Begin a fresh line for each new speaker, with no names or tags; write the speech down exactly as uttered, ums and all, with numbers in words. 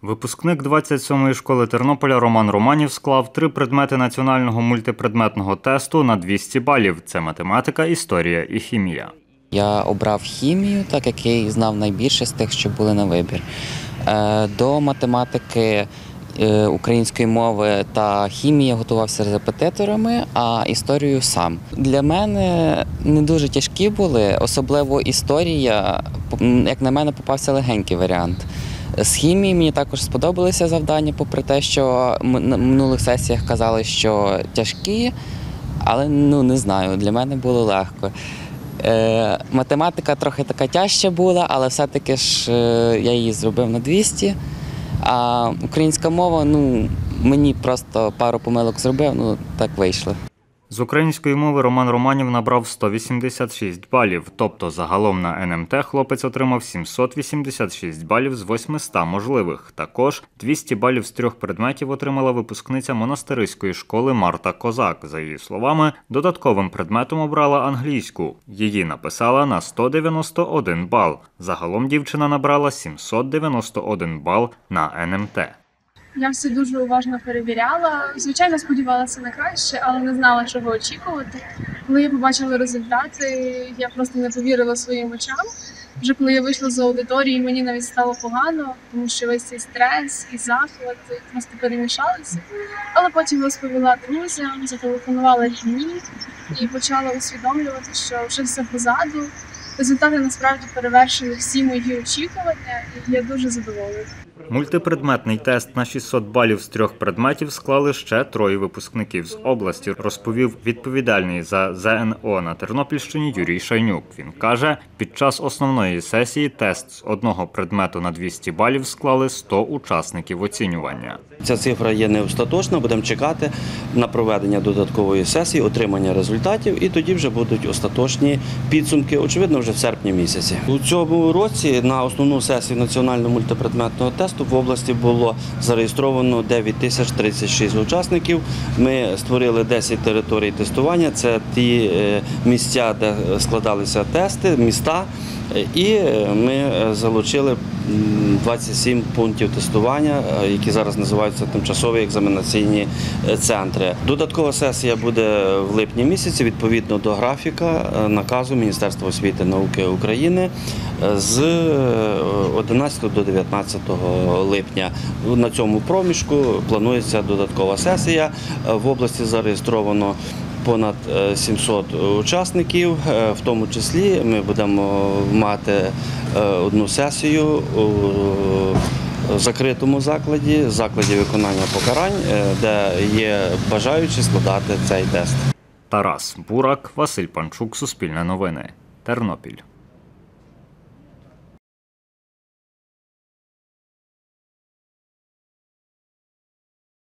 Випускник двадцять сьомої школи Тернополя Роман Романів склав три предмети національного мультипредметного тесту на двісті балів. Це математика, історія і хімія.
Я обрав хімію, так як я її знав найбільше з тих, що були на вибір. До математики, української мови та хімії я готувався з репетиторами, а історію сам. Для мене не дуже тяжкі були, особливо історія, як на мене, попався легенький варіант. З хімії мені також сподобалися завдання, попри те, що на минулих сесіях казали, що тяжкі, але ну, не знаю, для мене було легко. Е, математика трохи така тяжча була, але все-таки ж е, я її зробив на двісті. А українська мова, ну, мені просто пару помилок зробив, ну, так вийшло.
З української мови Роман Романів набрав сто вісімдесят шість балів, тобто загалом на ен ем те хлопець отримав сімсот вісімдесят шість балів з восьмисот можливих. Також двісті балів з трьох предметів отримала випускниця монастириської школи Марта Козак. За її словами, додатковим предметом обрала англійську. Її написала на сто дев'яносто один бал. Загалом дівчина набрала сімсот дев'яносто один бал на ен ем те.
Я все дуже уважно перевіряла. Звичайно, сподівалася на краще, але не знала, чого очікувати. Коли я побачила результати, я просто не повірила своїм очам. Вже коли я вийшла з аудиторії, мені навіть стало погано, тому що весь цей стрес і захват просто перемішалися. Але потім розповіла друзям, зателефонувала їм і почала усвідомлювати, що вже все позаду. Результати насправді перевершили всі мої очікування, і я дуже задоволена.
Мультипредметний тест на шістсот балів з трьох предметів склали ще троє випускників з області, розповів відповідальний за зе ен о на Тернопільщині Юрій Шайнюк. Він каже, під час основної сесії тест з одного предмету на двісті балів склали сто учасників оцінювання.
Ця цифра є не остаточна, будемо чекати на проведення додаткової сесії, отримання результатів, і тоді вже будуть остаточні підсумки, очевидно, вже в серпні місяці. У цьому році на основну сесію національного мультипредметного тесту в області було зареєстровано дев'ять тисяч тридцять шість учасників. Ми створили десять територій тестування, це ті місця, де складалися тести, міста, і ми залучили двадцять сім пунктів тестування, які зараз називаються тимчасові екзаменаційні центри. Додаткова сесія буде в липні місяці, відповідно до графіка наказу Міністерства освіти і науки України з одинадцятого до дев'ятнадцятого липня. На цьому проміжку планується додаткова сесія. В області зареєстровано понад сімсот учасників, в тому числі ми будемо мати одну сесію у закритому закладі, закладі виконання покарань, де є бажаючі складати цей тест.
Тарас Бурак, Василь Панчук, Суспільне новини, Тернопіль.